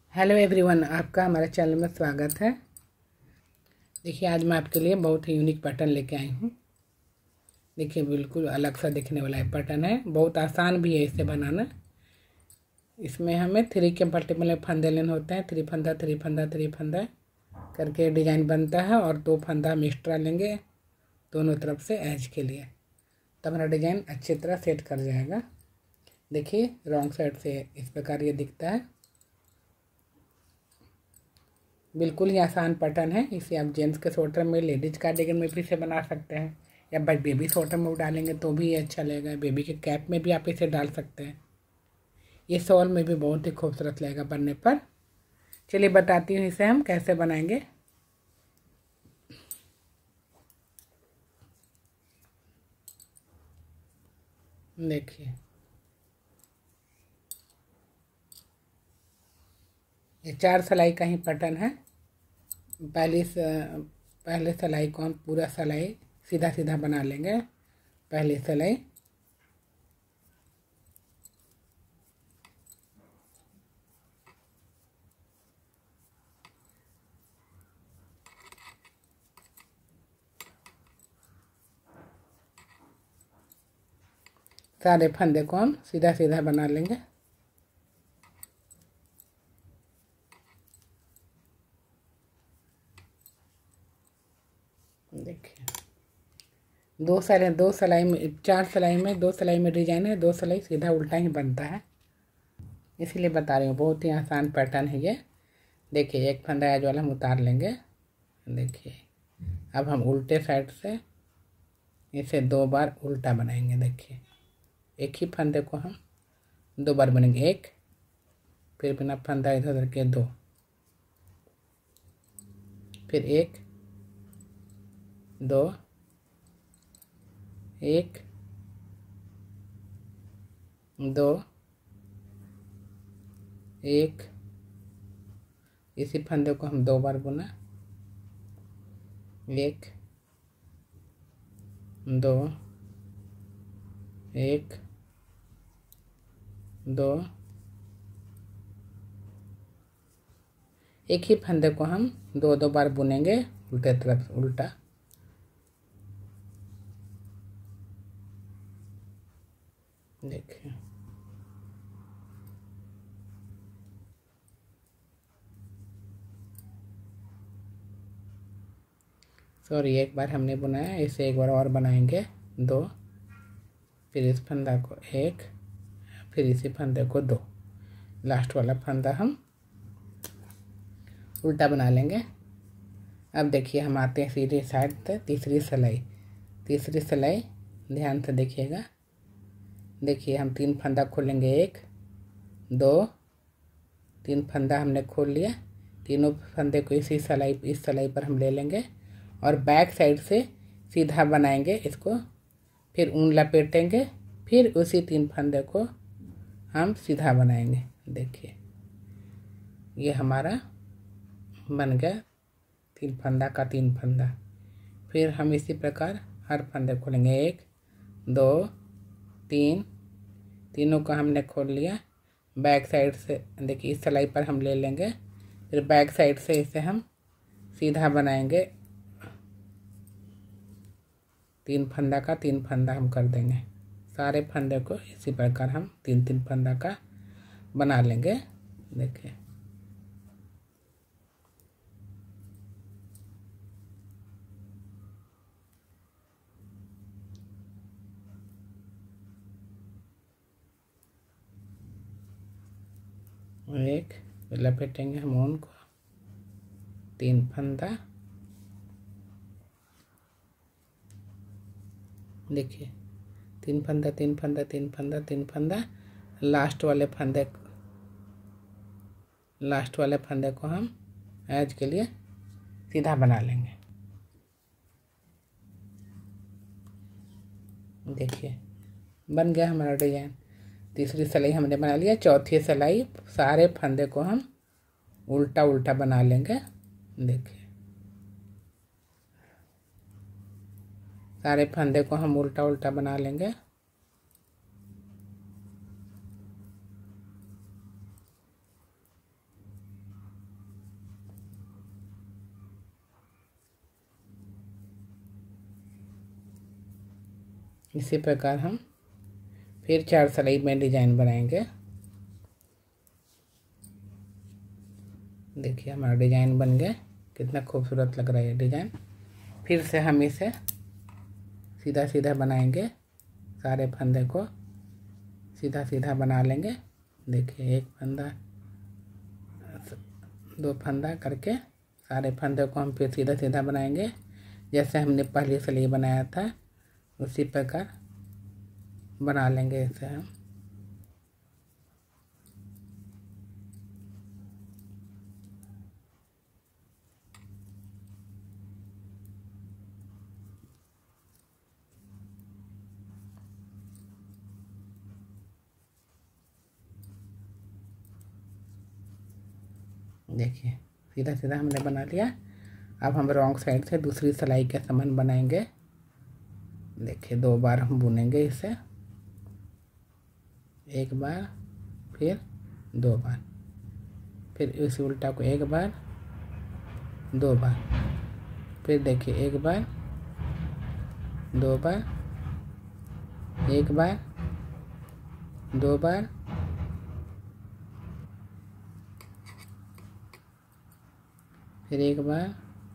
Hello everyone, आपका हमारे channel में स्वागत है। देखिए, आज मैं आपके लिए बहुत ही यूनिक पैटर्न लेके आई हूँ। देखिए, बिल्कुल अलग सा दिखने वाला है पैटर्न है। बहुत आसान भी है इसे बनाना। इसमें हमें 3 के मल्टीपल फंदे लेने होते हैं। 3 फंदा 3 फंदा 3 फंदा करके डिजाइन बनता है और 2 फंदा हम एक्स्ट्रा लेंगे दोनों तरफ से एज के लिए, तब हमारा डिजाइन अच्छी तरह सेट कर जाएगा। देखिए, रॉन्ग साइड से इस प्रकार ये दिखता है। बिल्कुल ही आसान पैटर्न है। इसे आप जेंट्स के स्वेटर में, लेडीज कार्डिगन में भी इसे बना सकते हैं, या बेबी स्वेटर में डालेंगे तो भी ये अच्छा लगेगा। बेबी के कैप में भी आप इसे डाल सकते हैं। ये शॉल में भी बहुत ही खूबसूरत लगेगा बनने पर। चलिए बताती हूँ इसे हम कैसे बनाएंगे। देखिए, ये 4 सिलाई का ही पैटर्न है। पहले सिलाई को हम पूरा सिलाई सीधा सीधा बना लेंगे। पहली सिलाई, सारे फंदे को हम सीधा सीधा बना लेंगे। देखिए, दो सिलाई में 4 सिलाई में 2 सिलाई में डिजाइन है, 2 सिलाई सीधा उल्टा ही बनता है, इसीलिए बता रही हूँ। बहुत ही आसान पैटर्न है ये। देखिए, एक फंदा एज वाला हम उतार लेंगे। देखिए, अब हम उल्टे साइड से इसे 2 बार उल्टा बनाएंगे। देखिए, एक ही फंदे को हम 2 बार बनेंगे। एक, फिर बिना फंदा इधर उधर के 2, फिर 1 2 1 2 1। इसी फंदे को हम 2 बार बुना। 1 2 1 2। एक ही फंदे को हम 2 बार बुनेंगे उल्टे तरफ उल्टा। देखिए, सॉरी, एक बार हमने बनाया, इसे एक बार और बनाएंगे 2, फिर इस फंदा को 1, फिर इसी फंदे को 2। लास्ट वाला फंदा हम उल्टा बना लेंगे। अब देखिए, हम आते हैं सीधे साइड तक। तीसरी सिलाई ध्यान से देखिएगा। देखिए, हम 3 फंदा खोलेंगे। 1 2 3 फंदा हमने खोल लिया। तीनों फंदे को इस सिलाई पर हम ले लेंगे और बैक साइड से सीधा बनाएंगे इसको। फिर ऊन लपेटेंगे, फिर उसी 3 फंदे को हम सीधा बनाएंगे। देखिए, ये हमारा बन गया 3 फंदा का 3 फंदा। फिर हम इसी प्रकार हर फंदे खोलेंगे। 1 2 3, तीनों का हमने खोल लिया। बैक साइड से देखिए, इस सिलाई पर हम ले लेंगे, फिर बैक साइड से इसे हम सीधा बनाएंगे। 3 फंदा का 3 फंदा हम कर देंगे। सारे फंदे को इसी प्रकार हम 3 फंदा का बना लेंगे। देखिए, एक लपेटेंगे हम ऊन को, 3 फंदा। देखिए, 3 फंदा 3 फंदा 3 फंदा 3 फंदा। लास्ट वाले फंदे को हम एज के लिए सीधा बना लेंगे। देखिए, बन गया हमारा डिजाइन। तीसरी सिलाई हमने बना लिया। चौथी सिलाई सारे फंदे को हम उल्टा उल्टा बना लेंगे। देखिए, सारे फंदे को हम उल्टा उल्टा बना लेंगे। इसी प्रकार हम फिर 4 सिलाई में डिजाइन बनाएंगे। देखिए हमारा डिजाइन बन गया, कितना खूबसूरत लग रहा है ये डिजाइन। फिर से हम इसे सीधा सीधा बनाएंगे, सारे फंदे को सीधा सीधा बना लेंगे। देखिए एक फंदा, 2 फंदा करके सारे फंदे को हम फिर सीधा सीधा बनाएंगे, जैसे हमने पहली सिलाई बनाया था उसी प्रकार बना लेंगे इसे हम। देखिए सीधा सीधा हमने बना लिया। अब हम रॉन्ग साइड से दूसरी सिलाई के समान बनाएंगे। देखिए 2 बार हम बुनेंगे इसे, 1 बार फिर 2 बार, फिर इस उल्टा को 1 बार 2 बार, फिर देखिए 1 बार 2 बार, 1 बार 2 बार, फिर 1 बार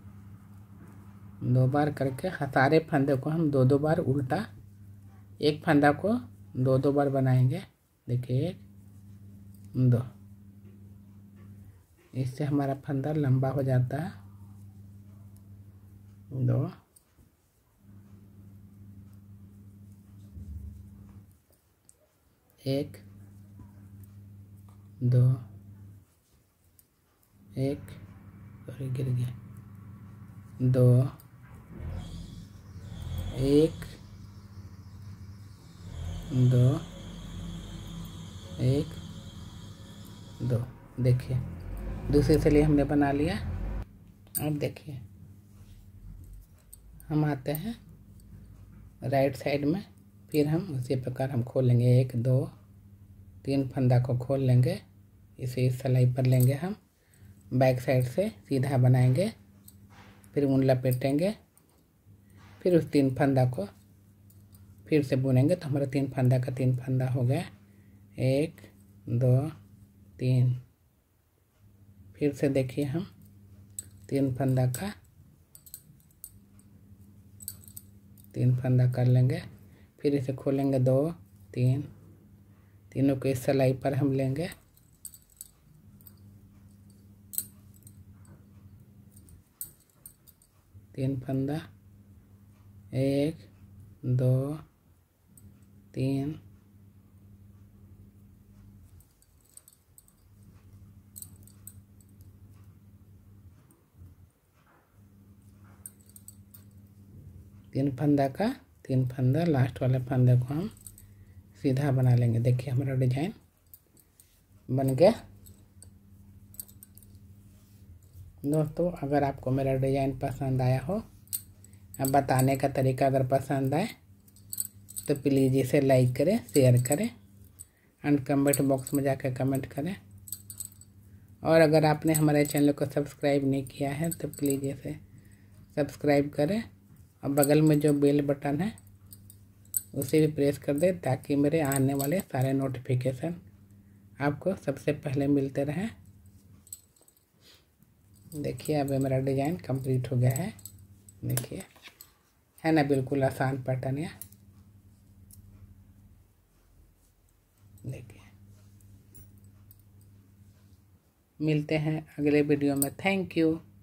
2 बार करके सारे फंदे को हम 2-2 बार उल्टा, एक फंदा को 2-2 बार बनाएंगे। देखिए 1 2, इससे हमारा फंदा लंबा हो जाता है। 2 1 2 1, सॉरी गिर गया, 2 1 2 1 2। देखिए दूसरी सिलाई हमने बना लिया। अब देखिए हम आते हैं राइट साइड में, फिर हम उसी प्रकार हम खोलेंगे 1 2 3 फंदा को खोल लेंगे, इसे इस सिलाई पर लेंगे हम, बैक साइड से सीधा बनाएंगे, फिर ऊन लपेटेंगे, फिर उस 3 फंदा को फिर से बुनेंगे, तो हमारा 3 फंदा का 3 फंदा हो गया। 1 2 3, फिर से देखिए हम 3 फंदा का 3 फंदा कर लेंगे, फिर इसे खोलेंगे 2 3, तीनों को इस सिलाई पर हम लेंगे, तीन फंदा 1 2 3, तीन फंदा का 3 फंदा, लास्ट वाले फंदे को हम सीधा बना लेंगे। देखिए हमारा डिजाइन बन गया। दोस्तों अगर आपको मेरा डिजाइन पसंद आया हो, बताने का तरीका अगर पसंद आए तो प्लीज़ इसे लाइक करें, शेयर करें एंड कमेंट बॉक्स में जाकर कमेंट करें। और अगर आपने हमारे चैनल को सब्सक्राइब नहीं किया है तो प्लीज़ इसे सब्सक्राइब करें और बगल में जो बेल बटन है उसे भी प्रेस कर दें, ताकि मेरे आने वाले सारे नोटिफिकेशन आपको सबसे पहले मिलते रहें। देखिए अब मेरा डिज़ाइन कंप्लीट हो गया है। देखिए है ना, बिल्कुल आसान पैटर्न है। देखिए मिलते हैं अगले वीडियो में। Thank you.